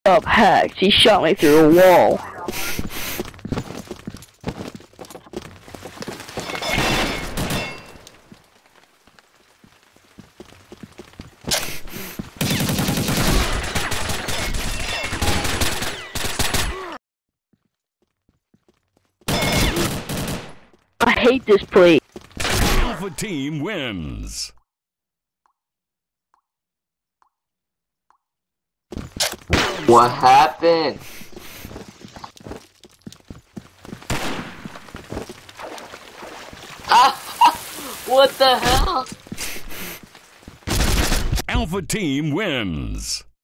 up hacked. He shot me through a wall. I hate this place. Alpha Team wins. What happened? What the hell? Alpha Team wins.